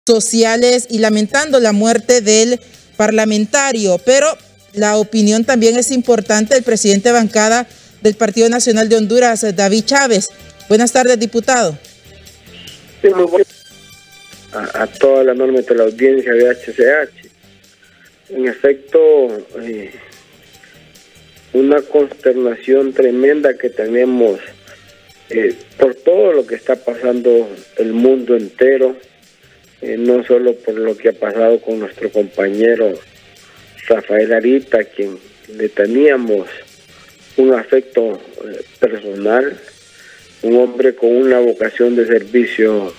sociales y lamentando la muerte del parlamentario. Pero la opinión también es importante del presidente de bancada del Partido Nacional de Honduras, David Chávez. Buenas tardes, diputado. Sí, muy bueno. A toda la enorme teleaudiencia de HCH. En efecto, una consternación tremenda que tenemos por todo lo que está pasando el mundo entero, no solo por lo que ha pasado con nuestro compañero Rafael Arita, a quien le teníamos un afecto personal, un hombre con una vocación de servicio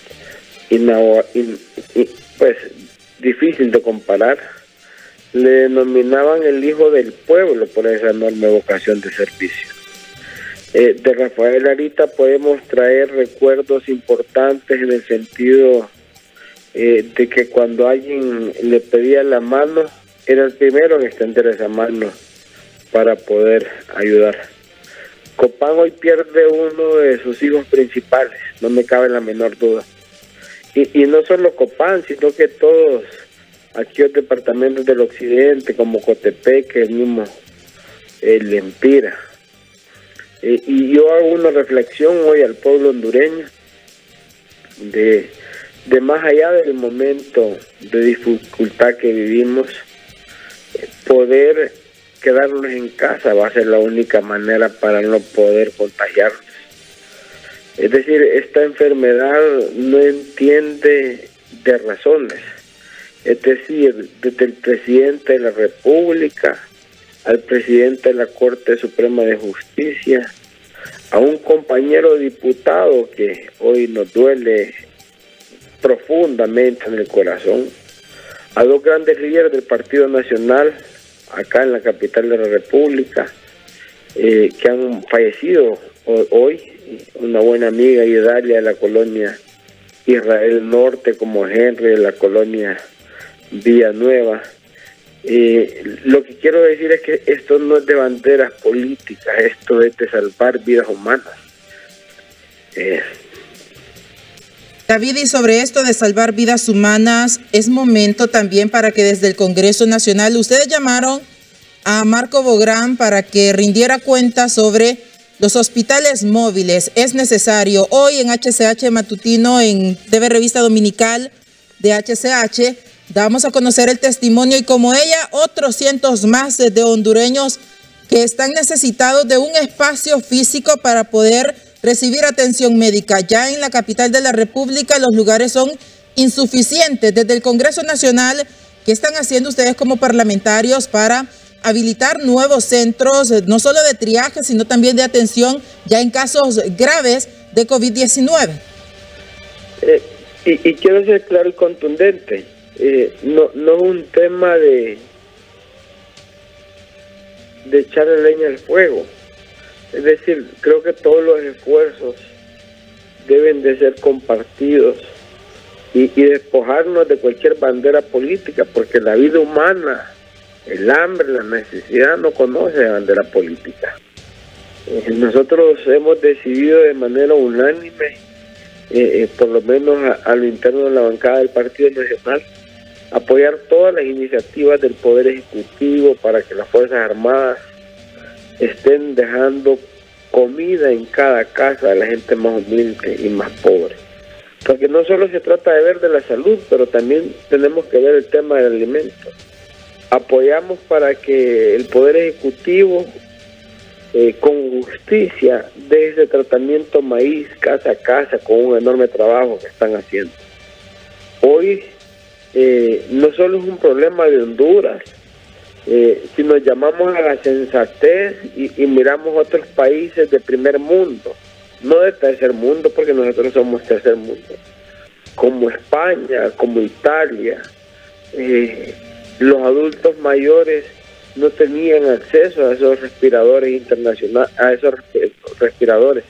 pues difícil de comparar. Le denominaban el hijo del pueblo por esa enorme vocación de servicio. De Rafael Arita podemos traer recuerdos importantes en el sentido de que cuando alguien le pedía la mano, era el primero en extender esa mano para poder ayudar. Copán hoy pierde uno de sus hijos principales, no me cabe la menor duda. Y no solo Copán, sino que todos aquellos departamentos del occidente, como Cotepeque, el mismo Lempira. Y yo hago una reflexión hoy al pueblo hondureño de más allá del momento de dificultad que vivimos, poder quedarnos en casa va a ser la única manera para no poder contagiarnos. Es decir, esta enfermedad no entiende de razones. Es decir, desde el presidente de la República al presidente de la Corte Suprema de Justicia, a un compañero diputado que hoy nos duele profundamente en el corazón, a dos grandes líderes del Partido Nacional acá en la capital de la República, que han fallecido hoy, una buena amiga Idalia de la colonia Israel Norte, como Henry de la colonia Villanueva. Lo que quiero decir es que esto no es de banderas políticas, esto es de salvar vidas humanas. David, y sobre esto de salvar vidas humanas, es momento también para que desde el Congreso Nacional, ustedes llamaron a Marco Bográn para que rindiera cuenta sobre los hospitales móviles. Es necesario. Hoy en HCH Matutino, en TV Revista Dominical de HCH, damos a conocer el testimonio y como ella, otros cientos más de hondureños que están necesitados de un espacio físico para poder recibir atención médica. Ya en la capital de la República los lugares son insuficientes. Desde el Congreso Nacional, ¿qué están haciendo ustedes como parlamentarios para habilitar nuevos centros, no solo de triaje, sino también de atención ya en casos graves de COVID-19? Y quiero ser claro y contundente. No es un tema de echarle leña al fuego. Es decir, creo que todos los esfuerzos deben de ser compartidos y despojarnos de cualquier bandera política, porque la vida humana, el hambre, la necesidad no conoce bandera política. Nosotros hemos decidido de manera unánime, por lo menos a lo interno de la bancada del Partido Nacional, apoyar todas las iniciativas del Poder Ejecutivo para que las Fuerzas Armadas estén dejando comida en cada casa de la gente más humilde y más pobre. Porque no solo se trata de ver de la salud, pero también tenemos que ver el tema del alimento. Apoyamos para que el Poder Ejecutivo, con justicia, dé ese tratamiento maíz casa a casa con un enorme trabajo que están haciendo. Hoy no solo es un problema de Honduras, si nos llamamos a la sensatez y miramos otros países de primer mundo, no de tercer mundo, porque nosotros somos tercer mundo, como España, como Italia, los adultos mayores no tenían acceso a esos respiradores internacionales, a esos respiradores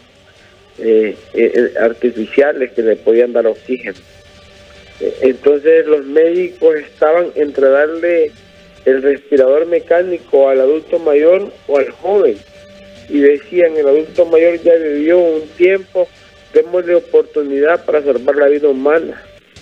artificiales que le podían dar oxígeno. Entonces los médicos estaban entre darle el respirador mecánico al adulto mayor o al joven, y decían: el adulto mayor ya vivió un tiempo, démosle oportunidad para salvar la vida humana.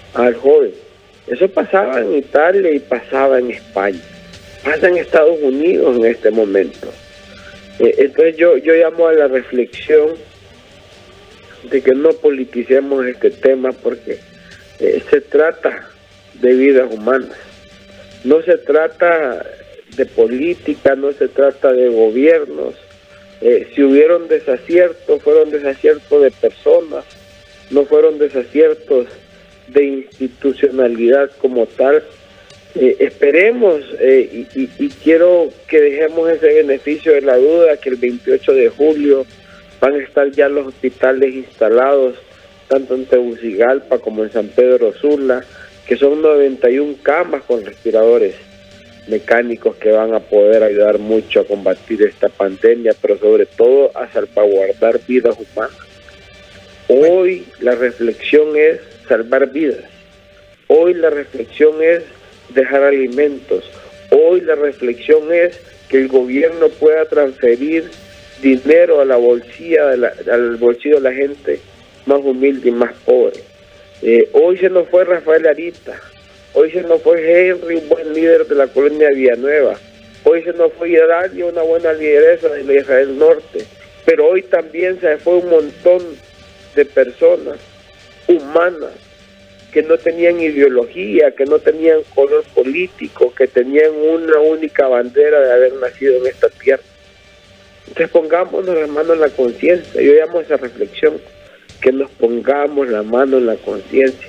al joven. Eso pasaba en Italia y pasaba en España. Pasa en Estados Unidos en este momento. Entonces yo llamo a la reflexión de que no politicemos este tema, porque se trata de vidas humanas. No se trata de política, no se trata de gobiernos. Si hubieron desaciertos, fueron desaciertos de personas, no fueron desaciertos de institucionalidad como tal. Esperemos y quiero que dejemos ese beneficio de la duda, que el 28 de julio van a estar ya los hospitales instalados, tanto en Tegucigalpa como en San Pedro Sula, que son 91 camas con respiradores mecánicos que van a poder ayudar mucho a combatir esta pandemia, pero sobre todo a salvaguardar vidas humanas. Hoy la reflexión es salvar vidas. Hoy la reflexión es dejar alimentos. Hoy la reflexión es que el gobierno pueda transferir dinero a la bolsilla al bolsillo de la gente más humilde y más pobre. Hoy se nos fue Rafael Arita, hoy se nos fue Henry, un buen líder de la colonia Villanueva, hoy se nos fue Hidalia, una buena lideresa de la Israel Norte, pero hoy también se fue un montón de personas humanas que no tenían ideología, que no tenían color político, que tenían una única bandera de haber nacido en esta tierra. Entonces pongámonos la mano en la conciencia. Yo llamo a esa reflexión, que nos pongamos la mano en la conciencia,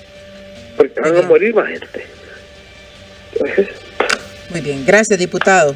porque van a morir más gente. Entonces, muy bien, gracias, diputado.